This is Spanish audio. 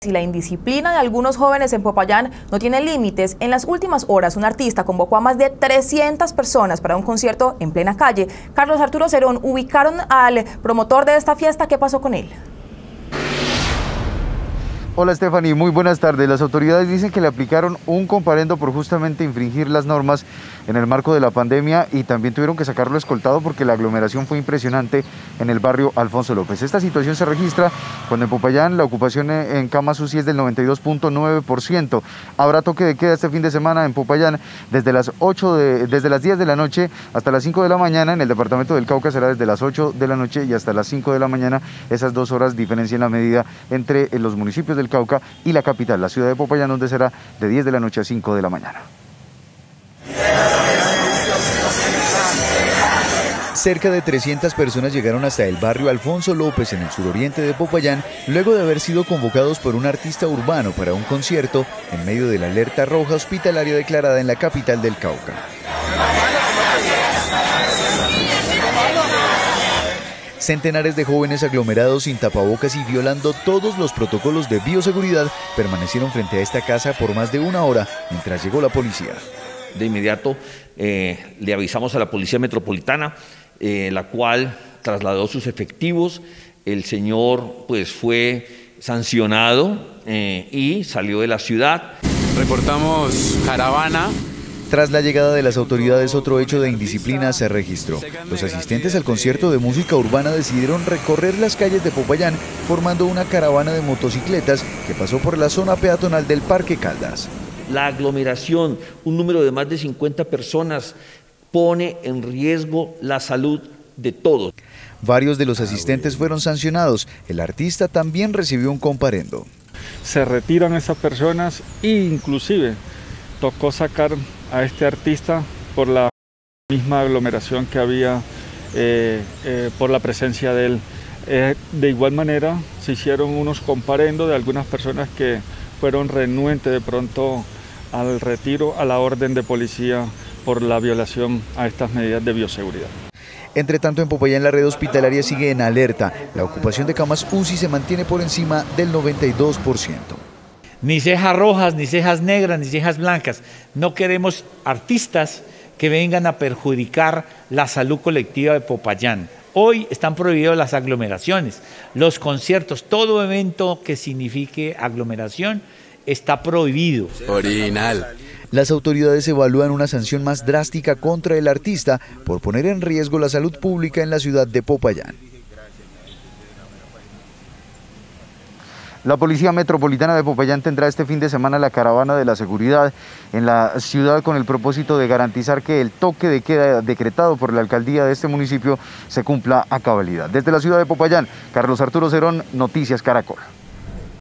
Si la indisciplina de algunos jóvenes en Popayán no tiene límites, en las últimas horas un artista convocó a más de 300 personas para un concierto en plena calle. Carlos Arturo Cerón, ubicaron al promotor de esta fiesta. ¿Qué pasó con él? Hola Stephanie, muy buenas tardes. Las autoridades dicen que le aplicaron un comparendo por justamente infringir las normas en el marco de la pandemia y también tuvieron que sacarlo escoltado porque la aglomeración fue impresionante en el barrio Alfonso López. Esta situación se registra cuando en Popayán la ocupación en camas UCI es del 92.9%. Habrá toque de queda este fin de semana en Popayán desde las 10 de la noche hasta las 5 de la mañana. En el departamento del Cauca será desde las 8 de la noche y hasta las 5 de la mañana. Esas 2 horas diferencian la medida entre los municipios del Cauca y la capital, la ciudad de Popayán, donde será de 10 de la noche a 5 de la mañana. Cerca de 300 personas llegaron hasta el barrio Alfonso López en el suroriente de Popayán, luego de haber sido convocados por un artista urbano para un concierto en medio de la alerta roja hospitalaria declarada en la capital del Cauca. Centenares de jóvenes aglomerados sin tapabocas y violando todos los protocolos de bioseguridad permanecieron frente a esta casa por más de una hora mientras llegó la policía. De inmediato le avisamos a la Policía Metropolitana, la cual trasladó sus efectivos. El señor pues fue sancionado y salió de la ciudad. Reportamos caravana. Tras la llegada de las autoridades, otro hecho de indisciplina se registró. Los asistentes al concierto de música urbana decidieron recorrer las calles de Popayán formando una caravana de motocicletas que pasó por la zona peatonal del Parque Caldas. La aglomeración, un número de más de 50 personas, pone en riesgo la salud de todos. Varios de los asistentes fueron sancionados. El artista también recibió un comparendo. Se retiran esas personas e inclusive tocó sacar a este artista por la misma aglomeración que había por la presencia de él. De igual manera se hicieron unos comparendos de algunas personas que fueron renuentes de pronto al retiro a la orden de policía por la violación a estas medidas de bioseguridad. Entre tanto, en Popayán la red hospitalaria sigue en alerta. La ocupación de camas UCI se mantiene por encima del 92%. Ni cejas rojas, ni cejas negras, ni cejas blancas. No queremos artistas que vengan a perjudicar la salud colectiva de Popayán. Hoy están prohibidas las aglomeraciones, los conciertos, todo evento que signifique aglomeración está prohibido. Original. Las autoridades evalúan una sanción más drástica contra el artista por poner en riesgo la salud pública en la ciudad de Popayán. La Policía Metropolitana de Popayán tendrá este fin de semana la caravana de la seguridad en la ciudad con el propósito de garantizar que el toque de queda decretado por la alcaldía de este municipio se cumpla a cabalidad. Desde la ciudad de Popayán, Carlos Arturo Cerón, Noticias Caracol.